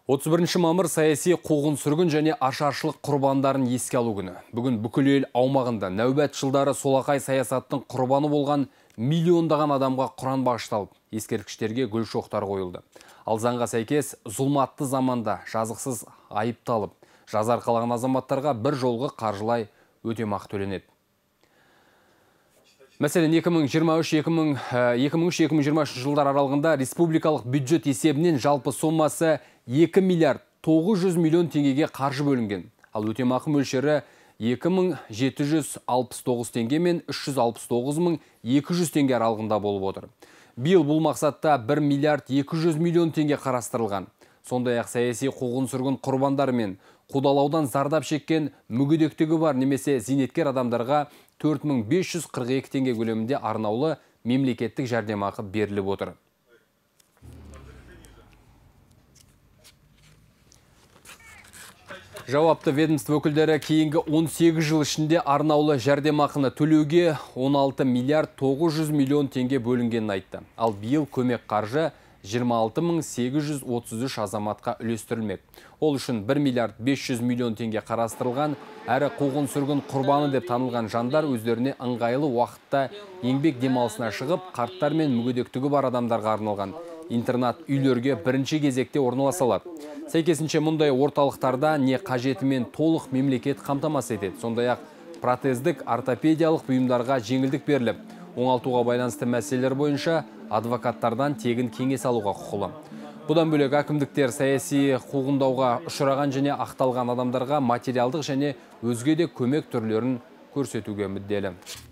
31 мамыр саяси қуғын-сүргін және ашаршылық құрбандарын еске алу күні. Бүгін бүкіл ел аумағында нәубет жылдары солақай саясаттың құрбаны болған миллиондаған адамға құран бағышталып, ескерткіштерге гүл шоқтар қойылды. Ал заңға сәйкес зұлматты заманда жазықсыз айыпталып, жаза арқалаған азаматтарға бір жолғы қаржылай өтемақы төленеді. Мәселен, 2023-2023 жылдар аралығында республикалық бюджет есебінен жалпы соммасы 2 миллиард 900 миллион теңгеге қаржы бөлінген. Ал өтемақы мөлшері 2769 теңге мен 369200 теңге аралығында болып отыр. Биыл бұл мақсатта 1 миллиард 200 миллион теңге қарастырылған. Сондай-ақ саяси қуғын-сүргін құрбандары мен қудалаудан зардап шеккен мүгедектігі бар немесе зейнеткер адамдарға 4542 теңге көлемінде арнаулы мемлекеттік жәрдемақы беріліп отыр. Жауапты ведомство өкілдері кейінгі 18 жыл ішінде арнаулы жәрдемақыны төлеуге 16 миллиард 900 миллион теңге бөлінгенін айтты. Ал биыл көмек қаржы 26833 азаматқа үлестірілмек. Ол үшін 1 миллиард 500 миллион теңге қарастырылған, әрі қуғын-сүргін құрбаны деп танылған жандар өздеріне ыңғайлы уақытта еңбек демалысына шығып, қарттар мен мүгедектігі бар адамдарға арналған интернат үйлерге бірінші кезекте орналасалады. Сәйкесінше мұндай орталықтарда не қажетімен толық мемлекет қамтамасыз етеді. Сондай-ақ протездік ортопедиялық бұйымдарға жеңілдік беріліп, оңалтуға байланысты мәселелер бойынша адвокаттардан тегін кеңес алуға құқылы. Бұдан бөлек әкімдіктер саяси қуғындауға ұшыраған және ақталған адамдарға материалдық және өзге де көмек түрлерін көрсетуге мүдделі.